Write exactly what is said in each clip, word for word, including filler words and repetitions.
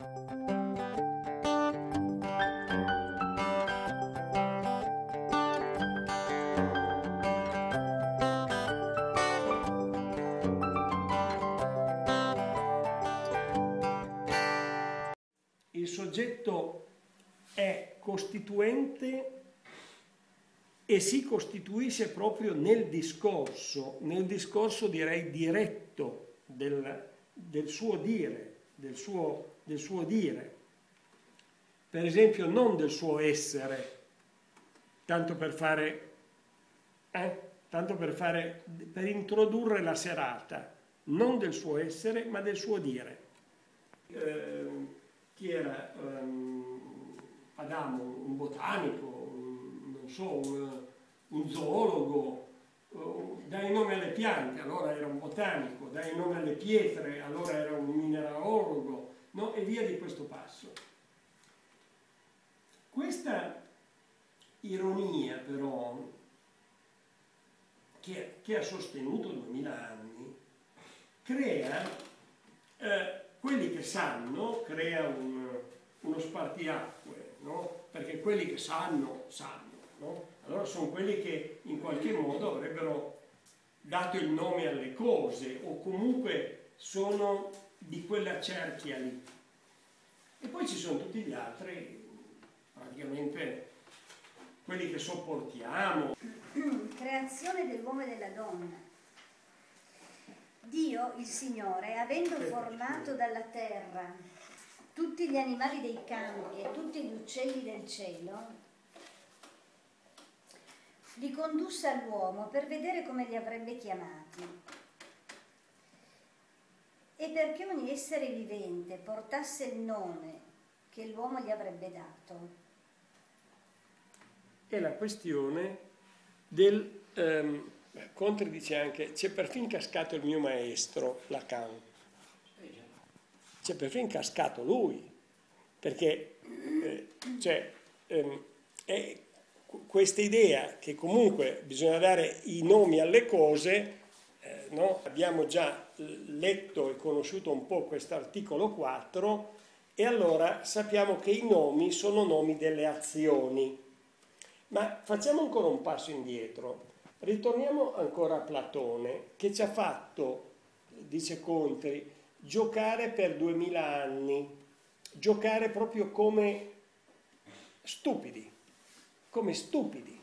Il soggetto è costituente e si costituisce proprio nel discorso, nel discorso direi diretto del, del suo dire, del suo, del suo dire. Per esempio non del suo essere, tanto per fare, eh, tanto per fare, per introdurre la serata, non del suo essere ma del suo dire. Eh, chi era um, Adamo, un botanico, un, non so, un, un zoologo, uh, dai nome alle piante, allora era un botanico, dai nome alle pietre, allora era un mineralogo, no? E via di questo passo. Questa ironia però, che, che ha sostenuto duemila anni, crea... Eh, quelli che sanno, crea un, uno spartiacque, no? Perché quelli che sanno, sanno, no? Allora sono quelli che in qualche modo avrebbero dato il nome alle cose o comunque sono di quella cerchia lì. E poi ci sono tutti gli altri, praticamente quelli che sopportiamo. Creazione dell'uomo e della donna. Dio, il Signore, avendo formato dalla terra tutti gli animali dei campi e tutti gli uccelli del cielo, li condusse all'uomo per vedere come li avrebbe chiamati. E perché ogni essere vivente portasse il nome che l'uomo gli avrebbe dato. È la questione del... Um, Contri dice anche, c'è perfino cascato il mio maestro, Lacan, c'è perfino cascato lui, perché eh, cioè, ehm, è questa idea che comunque bisogna dare i nomi alle cose, eh, no? Abbiamo già letto e conosciuto un po' quest'articolo quattro e allora sappiamo che i nomi sono nomi delle azioni. Ma facciamo ancora un passo indietro. Ritorniamo ancora a Platone, che ci ha fatto, dice Contri, giocare per duemila anni, giocare proprio come stupidi, come stupidi.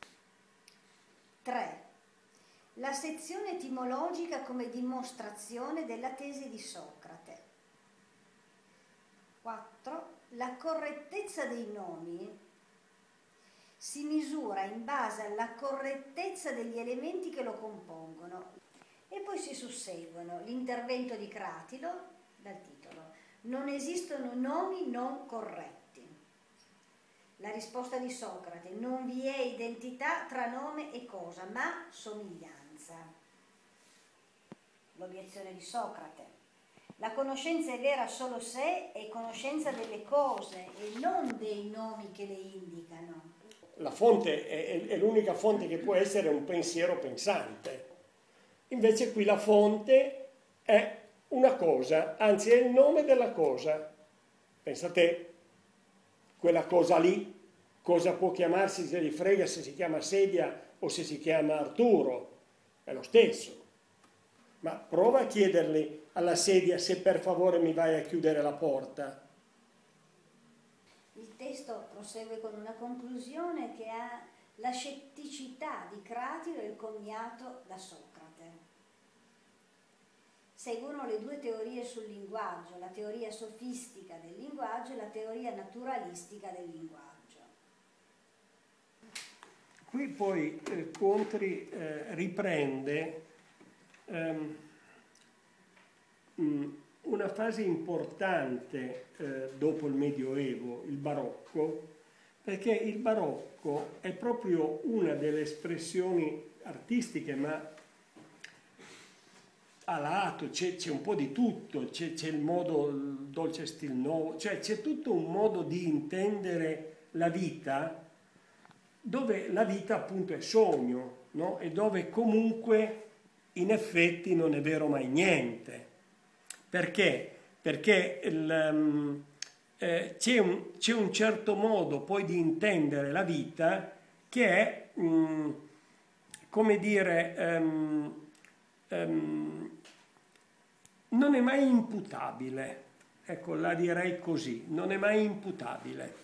tre. La sezione etimologica come dimostrazione della tesi di Socrate. quattro. La correttezza dei nomi si misura in base alla correttezza degli elementi che lo compongono. E poi si susseguono l'intervento di Cratilo, dal titolo, non esistono nomi non corretti. La risposta di Socrate, non vi è identità tra nome e cosa, ma somiglianza. L'obiezione di Socrate, la conoscenza è vera solo se è conoscenza delle cose e non dei nomi che le indicano. La fonte è, è l'unica fonte che può essere un pensiero pensante. Invece qui la fonte è una cosa, anzi è il nome della cosa. Pensate, quella cosa lì, cosa può chiamarsi, se gli frega se si chiama sedia o se si chiama Arturo, è lo stesso. Ma prova a chiedergli alla sedia se per favore mi vai a chiudere la porta. Il testo prosegue con una conclusione che ha la scetticità di Cratilo e il coniato da Socrate. Seguono le due teorie sul linguaggio, la teoria sofistica del linguaggio e la teoria naturalistica del linguaggio. Qui poi eh, Contri eh, riprende ehm, mh, una fase importante eh, dopo il Medioevo, il Barocco, perché il Barocco è proprio una delle espressioni artistiche, ma a lato c'è un po' di tutto, c'è il modo, il dolce stil nuovo, cioè c'è tutto un modo di intendere la vita, dove la vita appunto è sogno, no? E dove comunque in effetti non è vero mai niente. Perché? Perché il, um, eh, c'è un, c'è un certo modo poi di intendere la vita che è, mh, come dire, um, um, non è mai imputabile. Ecco, la direi così, non è mai imputabile.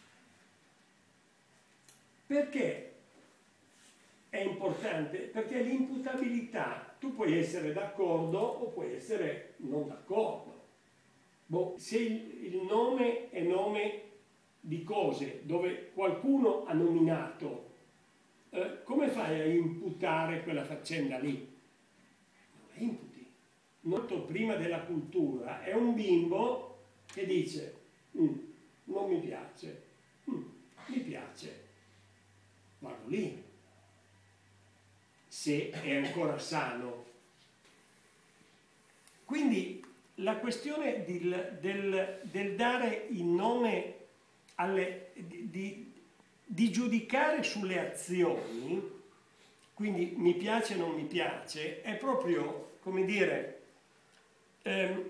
Perché è importante? Perché l'imputabilità, tu puoi essere d'accordo o puoi essere non d'accordo. Boh, se il, il nome è nome di cose dove qualcuno ha nominato, eh, come fai a imputare quella faccenda lì? Non la imputi. Molto prima della cultura è un bimbo che dice mm, non mi piace, mm, mi piace, vado lì, se è ancora sano. Quindi la questione del, del, del dare il nome alle, di, di, di giudicare sulle azioni, quindi mi piace o non mi piace, è proprio, come dire, ehm,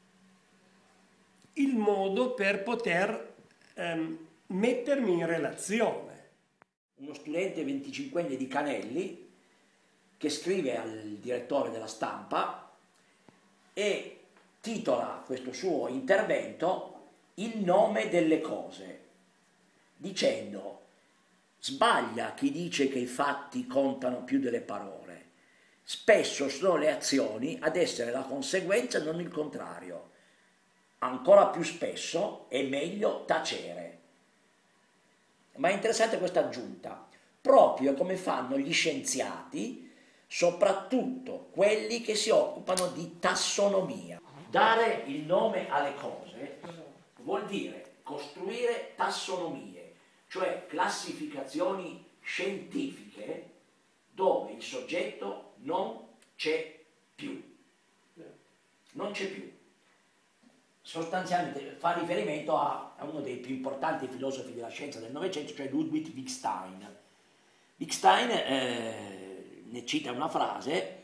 il modo per poter ehm, mettermi in relazione. Uno studente venticinquenne di Canelli che scrive al direttore della Stampa e titola questo suo intervento "Il nome delle cose", dicendo: sbaglia chi dice che i fatti contano più delle parole, spesso sono le azioni ad essere la conseguenza, non il contrario. Ancora più spesso è meglio tacere. Ma è interessante questa aggiunta, proprio come fanno gli scienziati, soprattutto quelli che si occupano di tassonomia. Dare il nome alle cose vuol dire costruire tassonomie, cioè classificazioni scientifiche dove il soggetto non c'è più. Non c'è più. Sostanzialmente fa riferimento a, a uno dei più importanti filosofi della scienza del Novecento, cioè Ludwig Wittgenstein. Wittgenstein eh, ne cita una frase,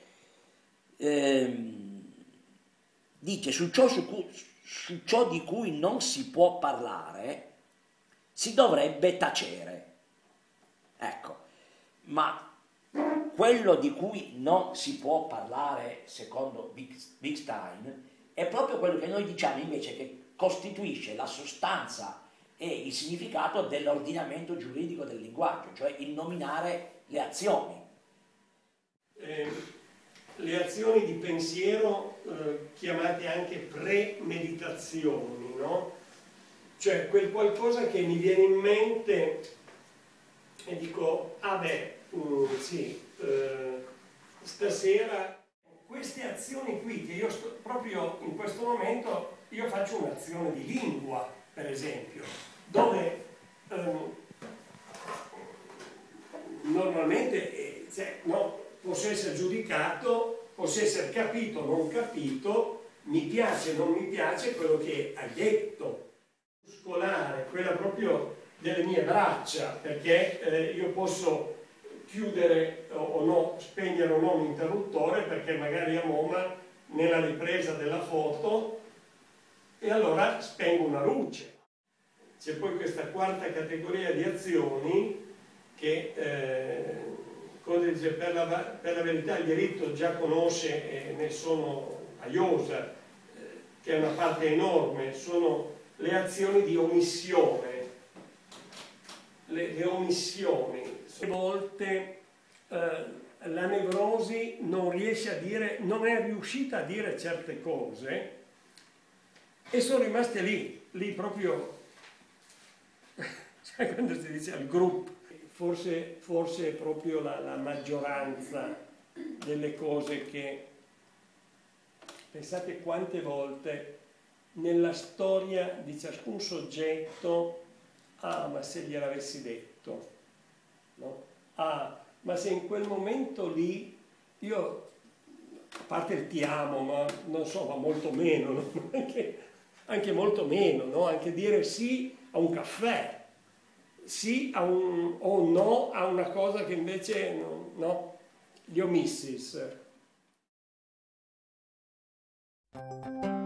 ehm, dice su ciò, su, cui, su ciò di cui non si può parlare si dovrebbe tacere. Ecco, ma quello di cui non si può parlare, secondo Wittgenstein, è proprio quello che noi diciamo invece che costituisce la sostanza e il significato dell'ordinamento giuridico del linguaggio, cioè il nominare le azioni. Eh, le azioni di pensiero eh, chiamate anche premeditazioni, no? Cioè quel qualcosa che mi viene in mente e dico, ah beh, mm, sì, eh, stasera... Queste azioni qui, che io sto, proprio in questo momento, io faccio un'azione di lingua, per esempio, dove ehm, normalmente eh, cioè, no, posso essere giudicato, posso essere capito o non capito, mi piace o non mi piace quello che hai detto. Muscolare, quella proprio delle mie braccia, perché eh, io posso chiudere o no, spegnere o no un interruttore perché magari a MoMA nella ripresa della foto e allora spengo una luce. C'è poi questa quarta categoria di azioni che eh, cosa dice, per, la, per la verità il diritto già conosce e ne sono a iosa, eh, che è una parte enorme, sono le azioni di omissione. Le, le omissioni. A volte eh, la nevrosi non riesce a dire, non è riuscita a dire certe cose e sono rimaste lì, lì proprio, sai quando si dice al gruppo, forse, forse è proprio la, la maggioranza delle cose che, pensate quante volte nella storia di ciascun soggetto, ah ma se gliel'avessi detto, no? Ah, ma se in quel momento lì io, a parte il ti amo, ma non so, ma molto meno, no? anche, anche molto meno, no? Anche dire sì a un caffè, sì a un, o no a una cosa che invece no, no? Gli omissis.